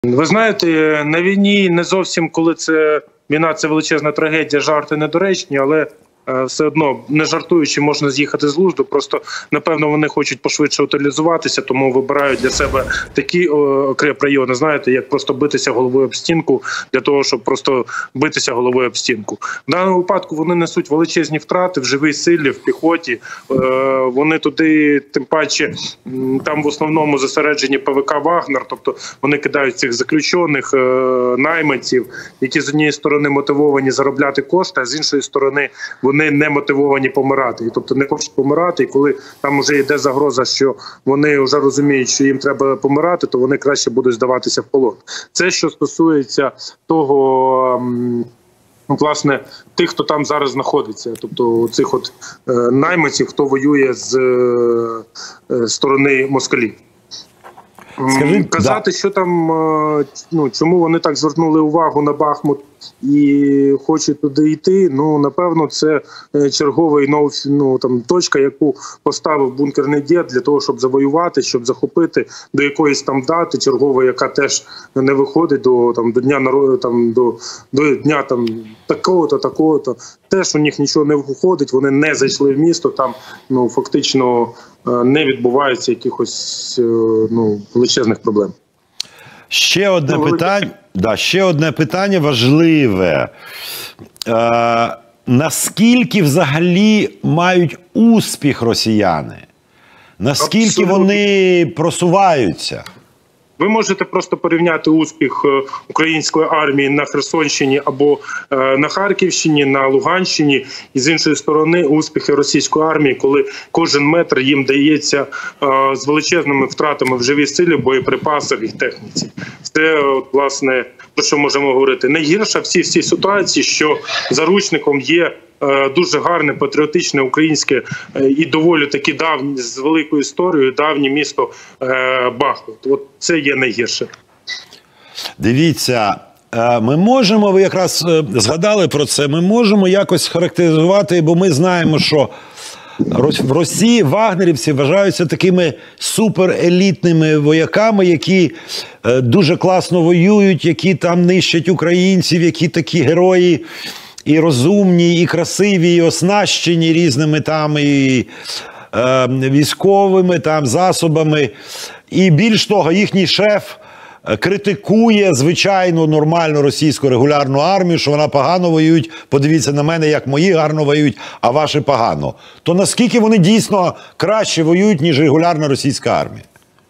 Ви знаєте, на війні не зовсім, коли війна – це величезна трагедія, жарти недоречні, але все одно, не жартуючи, можна з'їхати з глузду. Просто, напевно, вони хочуть пошвидше утилізуватися, тому вибирають для себе такі окремі райони, знаєте, як просто битися головою об стінку, для того, щоб просто битися головою об стінку. В даному випадку вони несуть величезні втрати в живій силі, в піхоті. Вони туди, тим паче, там в основному зосереджені ПВК «Вагнер», тобто вони кидають цих заключених, найманців, які з однієї сторони мотивовані заробляти кошти, а з іншої сторони вони не мотивовані помирати. Тобто не хочуть помирати, і коли там вже йде загроза, що вони вже розуміють, що їм треба помирати, то вони краще будуть здаватися в полон. Це що стосується того, власне, тих, хто там зараз знаходиться, тобто цих от найманців, хто воює з сторони москалів. Казати, що там, чому вони так звернули увагу на Бахмут і хочуть туди йти, напевно, це черговий точка, яку поставив бункерний дід для того, щоб завоювати, щоб захопити до якоїсь там дати чергової, яка теж не виходить до дня народу, до дня такого-то, такого-то. Теж у них нічого не виходить, вони не зайшли в місто, там фактично не відбувається якихось величезних проблем. Ще одне питання важливе. Наскільки взагалі мають успіх росіяни? Наскільки вони просуваються? Ви можете просто порівняти успіх української армії на Херсонщині або на Харківщині, на Луганщині, і з іншої сторони успіхи російської армії, коли кожен метр їм дається з величезними втратами в живій силі, боєприпасах і техніці. Це, власне, про що можемо говорити. Найгірше в цій ситуації, що заручником є дуже гарне, патріотичне, українське і доволі таки давнє, з великою історією, давнє місто Бахмут. От це є найгірше. Дивіться, ми можемо, ви якраз згадали про це, ми можемо якось характеризувати, бо ми знаємо, що в Росії вагнерівці вважаються такими суперелітними вояками, які дуже класно воюють, які там нищать українців, які такі герої, і розумні, і красиві, і оснащені різними там і військовими там засобами. І більш того, їхній шеф критикує звичайну нормальну російську регулярну армію, що вона погано воюють. Подивіться на мене, як мої гарно воюють, а ваші погано. То наскільки вони дійсно краще воюють, ніж регулярна російська армія?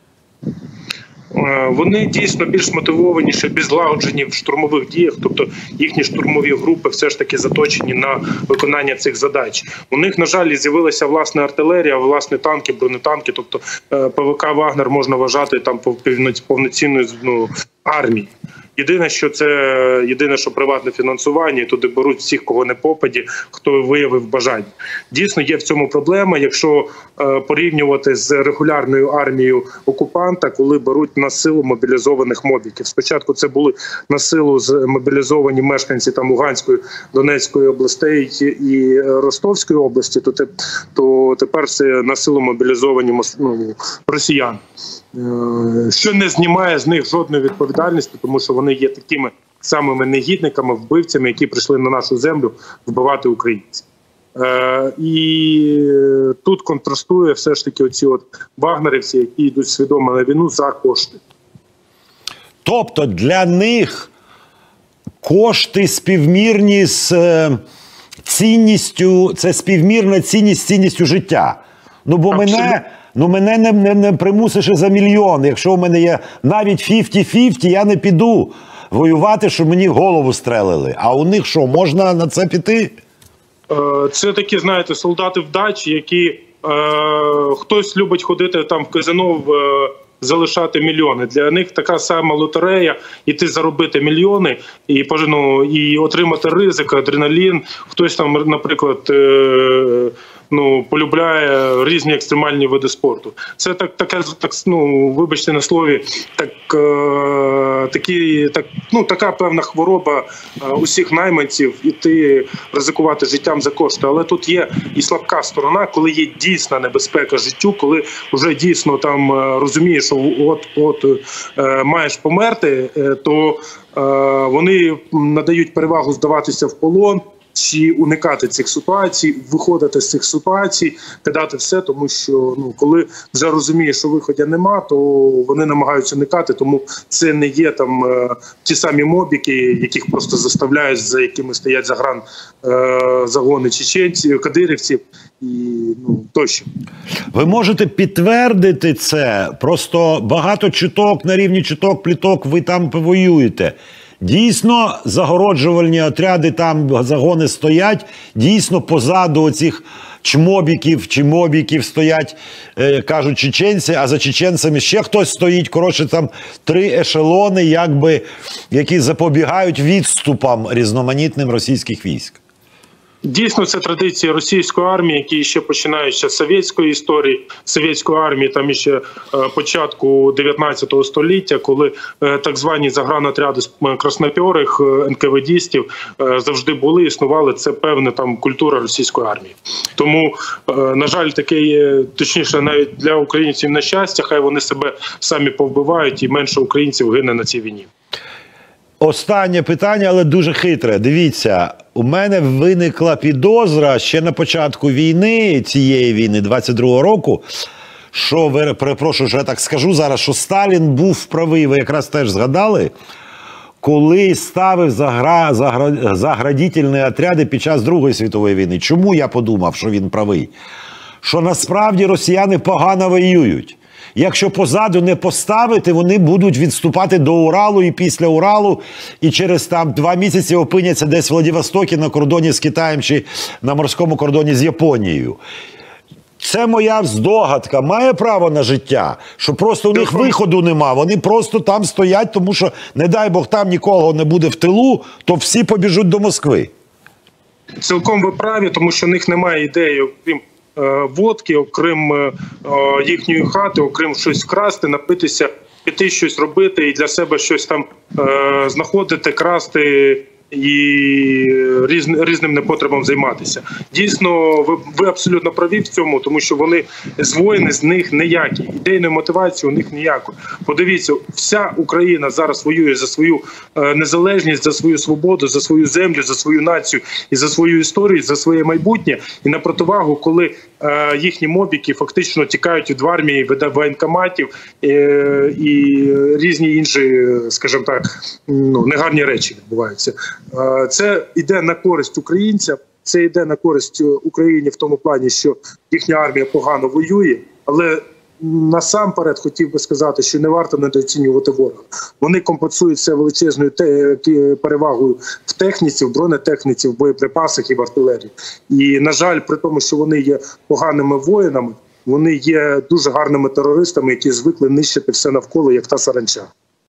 Вони дійсно більш мотивованіші, більш злагоджені в штурмових діях, тобто їхні штурмові групи все ж таки заточені на виконання цих задач. У них, на жаль, з'явилася власна артилерія, власні танки, бронетанки, тобто ПВК «Вагнер» можна вважати там повноцінною армією. Єдине, що приватне фінансування, і туди беруть всіх, кого не попаді, хто виявив бажання. Дійсно, є в цьому проблема, якщо порівнювати з регулярною армією окупанта, коли беруть на силу мобілізованих мобіків. Спочатку це були на силу мобілізовані мешканці там Луганської, Донецької областей і Ростовської області, то тепер це на силу мобілізовані росіян. Що не знімає з них жодної відповідальності, тому що вони є такими самими негідниками, вбивцями, які прийшли на нашу землю вбивати українців. І тут контрастує все ж таки оці вагнерівці, які йдуть свідомо на війну за кошти. Тобто для них кошти співмірні з цінністю, це співмірна цінність з цінністю життя. Бо мене не примусиш за мільйон. Якщо у мене є навіть 50-50, я не піду воювати, щоб мені в голову стрелили. А у них що, можна на це піти? Це такі, знаєте, солдати вдачі, які хтось любить ходити там в казино, залишати мільйони. Для них така сама лотерея – іти заробити мільйони і отримати ризик, адреналін. Хтось там, наприклад, полюбляє різні екстремальні види спорту. Це вибачте на слові, така певна хвороба усіх найманців іти ризикувати життям за кошти. Але тут є і слабка сторона, коли є дійсна небезпека життю, коли вже дійсно там розумієш, що от маєш померти, то вони надають перевагу здаватися в полон, чи уникати цих ситуацій, виходити з цих ситуацій, кидати все, тому що коли вже розумієш, що виходу нема, то вони намагаються уникати, тому це не є там ті самі мобіки, яких просто заставляють, за якими стоять загони чеченців, кадирівців і тощо. Ви можете підтвердити це? Просто багато чуток, на рівні чуток, пліток, ви там воюєте. Дійсно, загороджувальні отряди, там загони стоять, дійсно позаду оцих чмобіків чи мобіків стоять, кажуть, чеченці, а за чеченцями ще хтось стоїть. Коротше, там 3 ешелони, які запобігають відступам різноманітним російських військ. Дійсно, це традиція російської армії, які ще починають з совєтської історії, совєтської армії, там ще початку 19 століття, коли так звані загранотряди краснопьорих, НКВДістів завжди були, існували. Це певна там культура російської армії. Тому, на жаль, таке є, точніше, навіть для українців на щастя, хай вони себе самі повбивають і менше українців гине на цій війні. Останнє питання, але дуже хитре. Дивіться, у мене виникла підозра ще на початку війни, цієї війни, 22-го року, що, перепрошую, що я так скажу зараз, що Сталін був правий, ви якраз теж згадали, коли ставив заградительні отряди під час Другої світової війни. Чому я подумав, що він правий? Що насправді росіяни погано воюють. Якщо позаду не поставити, вони будуть відступати до Уралу і після Уралу, і через 2 місяці опиняться десь в Владивостокі на кордоні з Китаєм чи на морському кордоні з Японією. Це моя здогадка, має право на життя, що просто у них виходу нема, вони просто там стоять, тому що, не дай Бог, там нікого не буде в тилу, то всі побіжуть до Москви. Цілком ви праві, тому що в них немає ідеї, окрім водки, окрім їхньої хати, окрім щось вкрасти, напитися, піти щось робити і для себе щось там знаходити, красти і різним непотребом займатися. Дійсно, ви абсолютно праві в цьому, тому що вони воїни, з них ніякі. Ідейної мотивації у них ніякої. Подивіться, вся Україна зараз воює за свою незалежність, за свою свободу, за свою землю, за свою націю і за свою історію, за своє майбутнє. І на противагу, коли їхні мобіки фактично тікають від армії, від воєнкоматів і різні інші, скажімо так, негарні речі відбуваються. Це йде на користь українцям, це йде на користь Україні в тому плані, що їхня армія погано воює, але насамперед хотів би сказати, що не варто недооцінювати ворога. Вони компенсують це величезною перевагою в техніці, в бронетехніці, в боєприпасах і в артилерії. І, на жаль, при тому, що вони є поганими воїнами, вони є дуже гарними терористами, які звикли нищити все навколо, як та саранча.